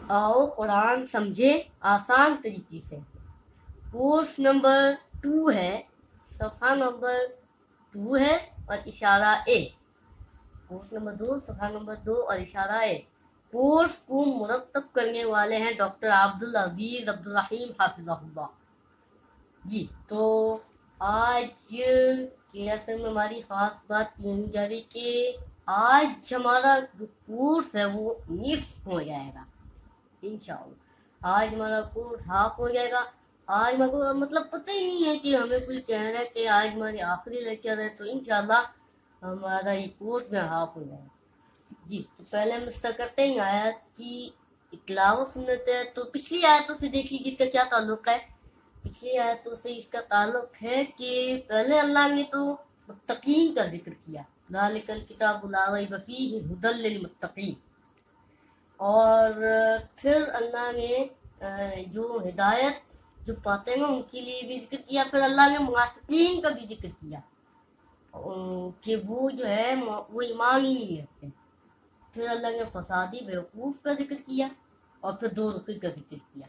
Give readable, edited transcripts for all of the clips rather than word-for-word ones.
आओ कुरान समझे आसान तरीके से। कोर्स नंबर 2 है, सफ़ा नंबर 2 है और इशारा ए। कोर्स नंबर 2, सफ़ा नंबर 2 और इशारा ए। कोर्स को मुरत्तब करने वाले हैं डॉक्टर अब्दुल अजीज अब्दुल रहीम हाफिज़हुल्लाह जी। तो आज के लेसन में हमारी खास बात यही जा रही कि आज हमारा जो कोर्स है वो निस्फ हो जाएगा इंशाअल्लाह। आज हमारा कोर्स हाफ हो जाएगा। आज मेरे को मतलब पता ही नहीं है कि हमें कोई कह रहा है कि आज हमारी आखिरी लेक्चर है, तो इंशाअल्लाह हमारा ये कोर्स में हाफ हो जाएगा जी। तो पहले हम स्टार्ट करते हैं आयत की तिलावत सुनते हैं। तो पिछली आयतों से देख लीजिए इसका क्या ताल्लुक है। पिछली आयतों से इसका ताल्लुक है कि पहले अल्लाह ने तो मुत्तकीन का जिक्र किया, ज़ालिकल किताबु ला रैब फीहि हुदल लिल मुत्तकीन, और फिर अल्लाह ने जो हिदायत जो पाते हैं उनके लिए भी जिक्र किया। फिर अल्लाह ने मुनाफिकीन का भी जिक्र किया कि वो जो है वो ईमान ही नहीं रखते। फिर अल्लाह ने फसादी बेवकूफ़ का जिक्र किया और फिर दो रुखी का जिक्र किया।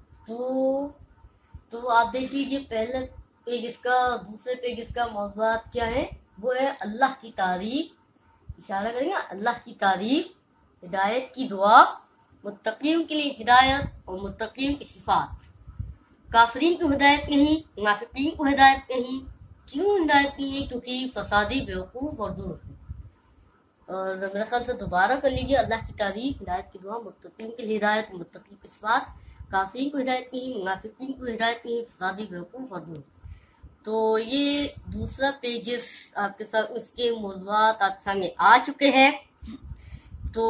तो आप देख लीजिए पहले पेज इसका, दूसरे पेज इसका मौज़ूआत क्या है, वो है अल्लाह की तारीफ। इशारा करेंगे अल्लाह की तारीफ, हिदायत की दुआ, मुत्तकीन के लिए हिदायत और मुत्तकीन की सिफात। काफिरीन को हिदायत नहीं, मुनाफिकीन को हिदायत नहीं। क्यों हिदायत नहीं है? क्योंकि फसादी बेवकूफ़ और दूर है। और मेरे ख्याल से दोबारा कर लीजिए, अल्लाह की तारीफ, हिदायत की दुआ, मुत्तकीन के लिए हिदायत, मुत्तकीन की सिफात। काफिरीन को हिदायत नहीं, मुनाफिकीन को हिदायत नहीं, फसादी बेवकूफ़ और दूर। तो ये दूसरा पेजेस आपके साथ इसके मौज़ूआत आपके सामने आ चुके हैं। तो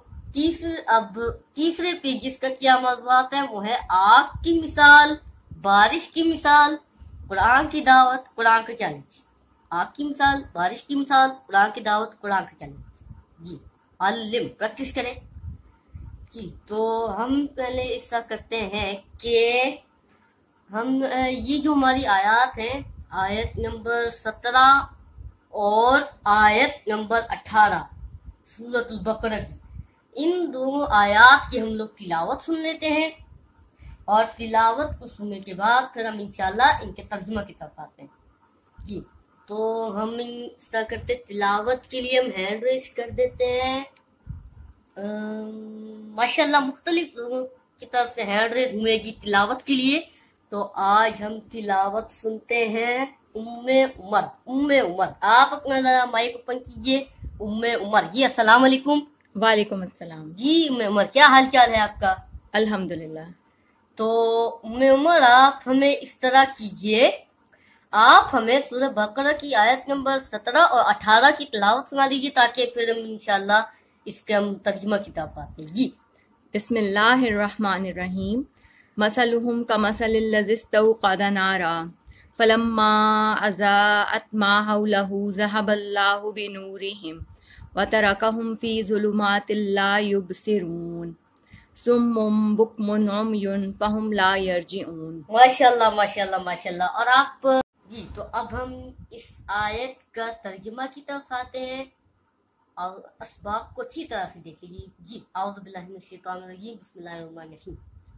तीसरे पेजेस का क्या मौज़ूआत है, वो है आग की मिसाल, बारिश की मिसाल, कुरान की दावत, कुरान का चैलेंज। आग की मिसाल, बारिश की मिसाल, कुरान की दावत, कुरान का चैलेंज जी। अल्लिम, प्रैक्टिस करें जी। तो हम पहले इसका करते हैं कि हम ये जो हमारी आयत है, आयत नंबर 17 और आयत नंबर 18 सूरतुल बकरा की, इन दोनों आयत की हम लोग तिलावत सुन लेते हैं और तिलावत को सुनने के बाद फिर हम इंशाल्लाह इनके तर्जुमा की तरफ आते हैं जी। तो हम स्टार्ट करते तिलावत के लिए हम हैंड रेज कर देते हैं। माशाल्लाह मुख्तलिफ लोगों की तरफ से हैंड रेज हुए जी तिलावत के लिए। तो आज हम तिलावत सुनते हैं उम्मे उमर। आप अपना माइक ओपन कीजिए। उम्मे उमर जी, अस्सलाम वालेकुम। वालेकुम अस्सलाम जी उम्मे उमर, क्या हाल चाल है आपका? अल्हम्दुलिल्लाह। तो उम्मे उमर आप हमें इस तरह कीजिए, आप हमें सूरह बकरा की आयत नंबर 17 और 18 की तिलावत सुना दीजिए ताकि फिर हम इंशाल्लाह इसके हम तर्जुमा किताब पाते हैं जी। बिस्मिल्लाहिर्रहमानिर्रहीम। मसलुहुम कमसलिल लज़ी इस्तौक़द नारा फलम्मा अज़ाअत मा हौलहु ज़हबल्लाहु बिनूरिहिम व तरकहुम फ़ी ज़ुलुमातिल ला युबसिरून सुम्मुम बुक्मुन उम्युन फ़हुम ला यरजिऊन। माशाल्लाह माशाल्लाह माशाल्लाह। और आप जी, तो अब हम इस आयत का तर्जुमा की तरफ आते हैं और असबाब को अच्छी तरह से देखिए जी। औज़ु बिल्लाहि मिनश शैतानिर रजीम, बिस्मिल्लाहिर रहमानिर रहीम।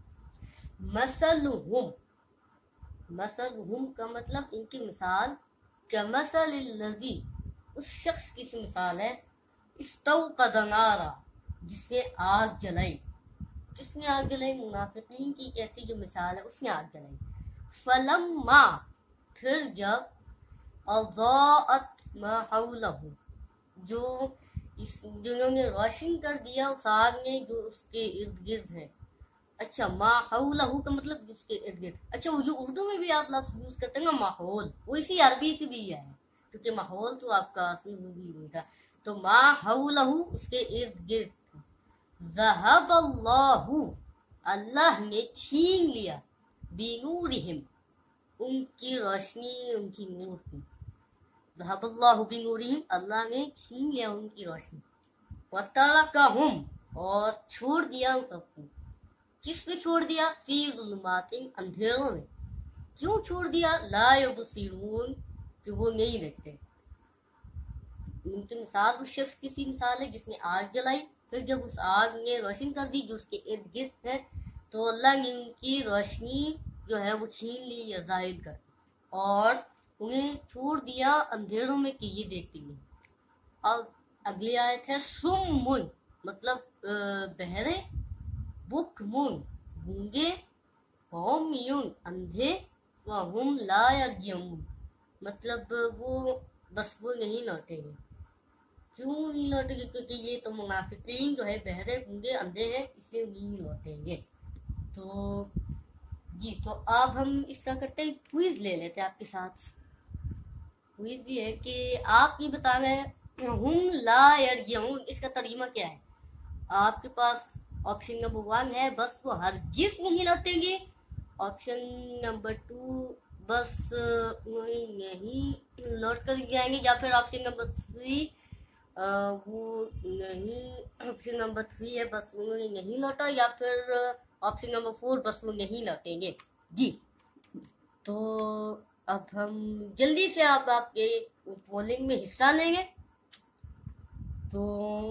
मसलुहुम का मतलब इनकी मिसाल, कमसलिल लज़ी, उस शख्स की मिसाल है, इस्तौक़द नारा, जिसने आग जलाई। किसने आग जलाई? मुनाफिकीन की कैसी जो मिसाल है उसने आग जलाई। फलम्मा, फिर जब, अज़ाअत मा हौलहु, जो जिन्होंने रोशन कर दिया उस आग ने जो उसके इर्द गिर्द है। अच्छा, मा हौलहु का मतलब उसके इर्द गिर्द। अच्छा, वो जो उर्दू में भी आप लफ्ज़ यूज करते हैं ना माहौल, वो इसी अरबी से भी है, क्योंकि माहौल तो आपका असली नहीं था। तो मा हौलहु, उसके इर्द गिर्द। ज़हबल्लाहु, अल्लाह ने छीन लिया, बिनूरिहिम, उनकी रोशनी, उनकी नूर को। ज़हबल्लाहु बिनूरिहिम, अल्लाह ने छीन लिया उनकी रोशनी। व तरकहुम, और छोड़ दिया उन सबको। किस पे छोड़ दिया? फी ज़ुलुमातिन, अंधेरों में। क्यों छोड़ दिया? ला युबसिरून, कि वो नहीं देखते। उनकी मिसाल उस शख्स की सी मिसाल है जिसने आग जलाई, پھر جب اس آگ نے روشن کر دی جو اس کے ارد گرد ہے تو اللہ نے ان کی روشنی جو ہے وہ چھین لی یا ظاہر کر اور انہیں چھوڑ دیا اندھیروں میں کہ یہ دیکھتی نہیں. اب اگلی آیت ہے سمن مطلب بہرے، بکمن گونگے، عمیون اندھے، وہم لا یرجعون مطلب وہ بس وہ نہیں لوٹیں گے. کیوں نہیں لوٹیں گے؟ کیونکہ یہ تو منافقین جو ہے بہرے گونگے اندھے ہیں، اسے نہیں لوٹیں گے. تو جی تو اب ہم اس طرح کرتے ہیں کوئز لے لیتے ہیں آپ کے ساتھ. کوئز یہ ہے کہ آپ یہ بتا رہے ہیں ہم لا یرجعون اس کا ترجمہ کیا ہے. آپ کے پاس آپشن نمبر 1 ہے بس وہ ہرگز نہیں لوٹیں گے، آپشن نمبر 2 بس نہیں لوٹ کر جائیں گے، یا پھر آپشن نمبر 3 وہ نہیں، آپشن نمبر 3 ہے بس انہوں نے نہیں لوٹا، یا پھر آپشن نمبر 4 بس وہ نہیں لوٹیں گے. جی تو اب ہم جلدی سے آپ کے پولنگ میں حصہ لیں گے. تو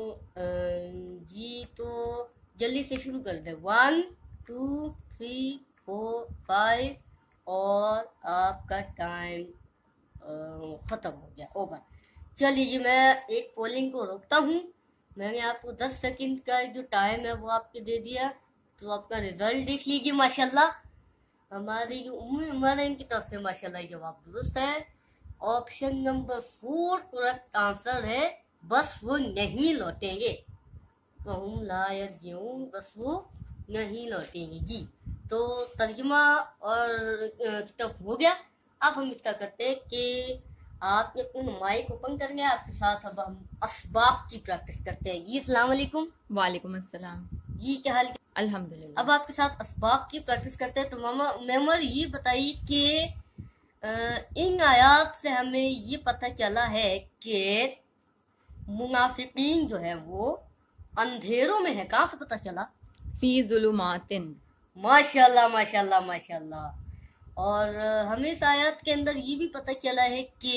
جی تو جلدی سے شروع کر دیں. 1 2 3 4 5 اور آپ کا ٹائم ختم ہو گیا، اوور. چلیے جی میں ایک پولنگ کو روکتا ہوں. میں نے آپ کو 10 سیکنڈ کا جو ٹائم ہے وہ آپ کے دے دیا. تو آپ کا ریزلٹ دیکھ لیجیے. ماشاءاللہ ہماری جو عمر ہے ان کی طرف سے ماشاءاللہ جواب درست ہے. آپشن نمبر 4 کریکٹ آنسر ہے، بس وہ نہیں لوٹیں گے. وہم لا یرجعون بس وہ نہیں لوٹیں گے. جی تو ترجمہ اور طرف ہو گیا. اب ہم اس طرح کرتے ہیں کہ آپ نے اپنے مائک اوپن کریں گے. آپ کے ساتھ اب ہم اسباق کی پریکٹس کرتے ہیں. جی السلام علیکم. وعلیکم السلام. جی کیا حال؟ الحمدللہ. اب آپ کے ساتھ اسباق کی پریکٹس کرتے ہیں. تو ممر یہ بتائیے کہ ان آیات سے ہمیں یہ پتہ چلا ہے کہ منافقین جو ہے وہ اندھیروں میں ہے. کہاں سے پتہ چلا؟ فی ظلمات. ماشاءاللہ ماشاءاللہ ماشاءاللہ. اور ہمیں اس آیات کے اندر یہ بھی پتہ چلا ہے کہ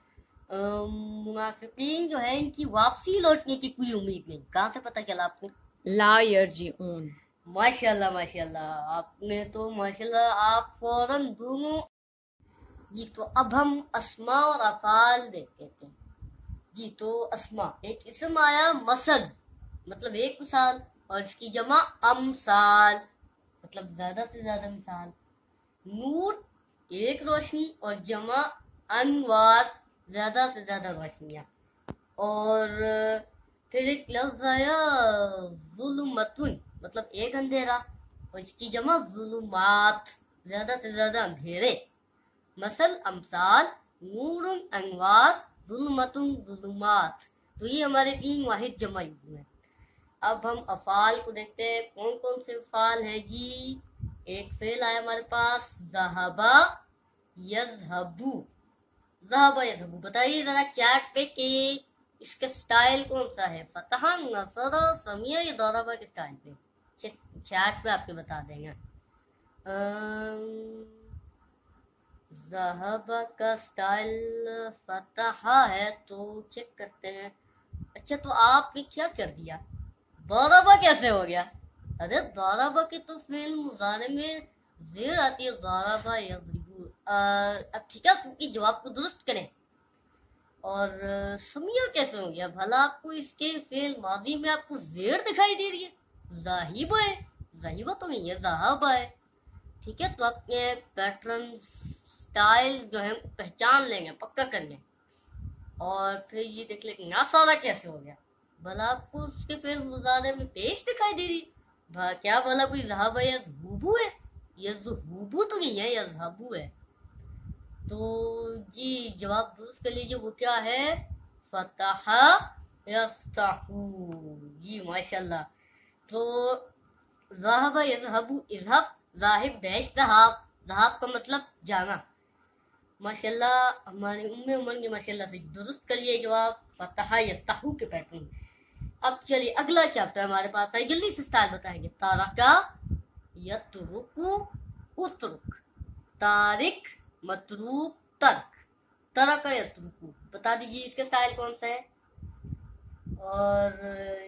منافقین جو ہے ان کی واپسی لوٹنے کی کوئی امید نہیں. کہاں سے پتہ چلا آپ کو؟ لا یرجعون. ماشاءاللہ ماشاءاللہ. آپ نے تو ماشاءاللہ آپ فوراً دونوں. جی تو اب ہم اسماء اور افعال دیکھتے ہیں. جی تو اسماء ایک اسم آیا مثل مطلب ایک مثال، اور اس کی جمع امثال مطلب زیادہ سے زیادہ مثال. نور ایک روشنی اور جمع انوار زیادہ سے زیادہ روشنیاں. اور پھر ایک لفظ آیا ظلمتن مطلب ایک اندھیرا، اور اس کی جمع ظلمات زیادہ سے زیادہ اندھیرے. مثل امثال، نور انوار، ظلمت ظلمات. تو یہ ہمارے 3 واحد جمع ہوئے ہیں. اب ہم افعال کو دیکھتے ہیں کون کون سے افعال ہیں. جی ایک فعل آیا ہمارے پاس ذہبا یذہبو. ذہبا یذہبو بتائیے ذرا چیٹ پہ کہ اس کا سٹائل کون سا ہے؟ فتح، نصر، سمیع یا ضربہ کے سٹائل پہ؟ چیٹ پہ آپ کے بتا دیں گے. ذہبہ کا سٹائل فتح ہے تو چیک کرتے ہیں. اچھا تو آپ نے کیا کر دیا؟ ضربہ کیسے ہو گیا؟ ارے ضربہ کے تو فعل مضارع میں زیر آتی ہے ضربہ یضربو. اب ٹھیک ہے کیونکہ جواب کو درست کریں. اور سمیع کیسے ہو گیا؟ بھلا آپ کو اس کے فعل ماضی میں آپ کو زیر دکھائی دے رہی ہے. ذاہب ہے، ذاہبہ تو نہیں ہے، ذہب ہے. ٹھیک ہے تو آپ کے پیٹرن سٹائل جو ہے پہچان لیں گے، پکا کر لیں. اور پھر یہ دیکھ لیں کہ ناسارا کیسے ہو گیا؟ بھلا آپ کو اس کے فعل مضارع میں پیش دکھائی دے رہی. کیا بھلا کوئی ذہب یا ذہوبو ہے؟ یا ذہوبو تو نہیں ہے، یا ذہبو ہے. تو جی جواب درست کر لیجیے. وہ کیا ہے؟ فتح یفتحو. جی ماشاءاللہ. تو ذہب یذہبو، اذہب ذاہب ڈیش ذہاب. ذہاب کا مطلب جانا. ماشاءاللہ ہماری عمر نے ماشاءاللہ سے درست کر لیا جواب فتح یفتحو کے پیٹرن. اب چلیے اگلا چیپٹر ہمارے پاس ہے. جلدی سے سٹائل بتائیں گے. تارکا یترکو اترک. تارک متروک ترک. ترکا یترکو بتا دیجیے اس کا سٹائل کون سا ہے. اور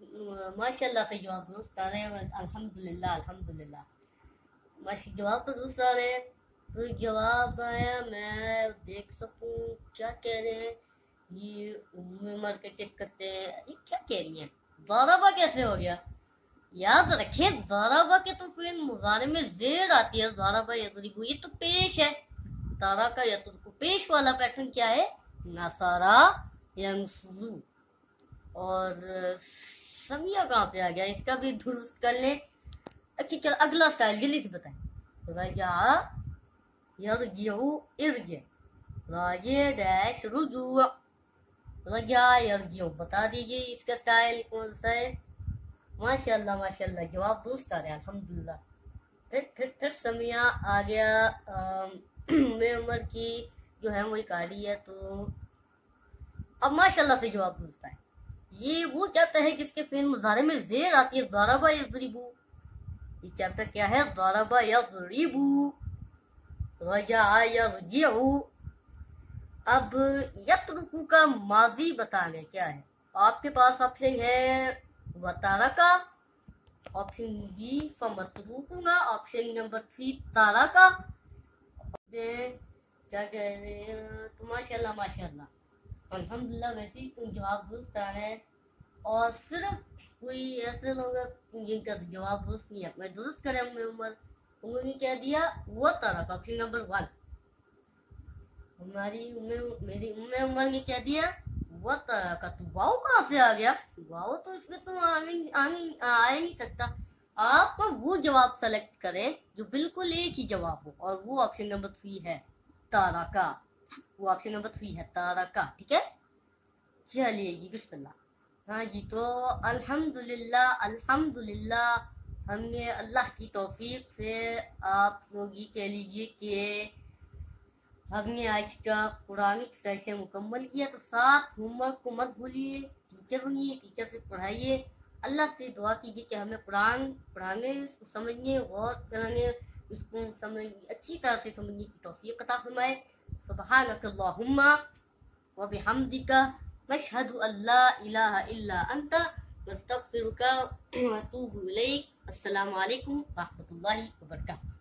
ماشاء اللہ سے جواب درست آ رہے ہیں، الحمدللہ الحمدللہ جواب تو درست آ رہے ہیں۔ تو جواب آیا، میں دیکھ سکوں کیا کہہ رہے ہیں یہ عمر کے چیک کرتے ہیں، یہ کیا کہہ رہی ہیں، ضربہ کیسے ہو گیا؟ یاد رکھیں ضربہ کے تو فعل مضارع میں زیر آتی ہے، ضربہ یضربو یہ تو پیش ہے، تارکا یترکو پیش والا پیٹرن کیا ہے، نصارا ینصرو۔ اور سمیہ کہاں سے آ گیا، اس کا بھی درست کر لیں۔ اچھا چل اگلا سٹائل جلدی سے بتائیں، رجع یرجعو ارجع، راجع ڈیش رجوع، رجع یرجع، بتا دیجیے اس کا سٹائل کون سا ہے؟ ماشاءاللہ جواب درست آ رہا ہے الحمدللہ۔ پھر سمیہ آ گیا، میں عمر کی جو ہے وہ ایک آڑی ہے، تو اب ماشاءاللہ سے جواب درست ہے۔ یہ وہ چیپٹر ہے جس کے فعل مضارع میں زیر آتی ہے، ضربہ یضربو، یہ چیپٹر کیا ہے، ضربہ یضربو، رجع یرجعو۔ اب یترکو کا ماضی بتانے کیا ہے، آپ کے پاس آپشن ہے وترکا، آپشن بی فمتروکا، آپشن نمبر 3 تارکا۔ کیا کہہ رہے ہیں، تو ماشاءاللہ الحمدللہ ویسے ہی کوئی جواب درست آ رہا ہے، اور صرف کوئی ایسے لوگ ہیں جن کا جواب درست نہیں ہے، میں درست کریں انہوں نے کیا دیا، وہ تارکا، آپشن نمبر 1۔ میری عمر نے کیا دیا، وہ تارکا، تو واؤ کہاں سے آ گیا، واؤ تو اس میں تو آ نہیں سکتا۔ آپ وہ جواب سلیکٹ کریں جو بالکل ایک ہی جواب ہو، اور وہ آپشن نمبر 3 ہے تارکا، وہ آپشن نمبر 3 ہے تارکا، ٹھیک ہے؟ چلیے جی بسم اللہ۔ ہاں جی، تو الحمدللہ ہم نے اللہ کی توفیق سے، آپ لوگ یہ کہہ لیجیے کہ ہم نے آج کا قرآنک سیشن مکمل کیا، تو ساتھ ہوم ورک کو مت بھولیے، ٹیچر بنیے، ٹیچر سے پڑھائیے، اللہ سے دعا کیجیے کہ ہمیں قرآن پڑھانے، اس کو سمجھنے، غور کرنے، اس کو اچھی طرح سے سمجھنے کی توفیق عطا فرمائے۔ سبحانک اللہم وبحمدک نشہد ان لا الہ الا انت نستغفرک ونتوب الیک۔ السلام علیکم ورحمۃ اللہ وبرکاتہ۔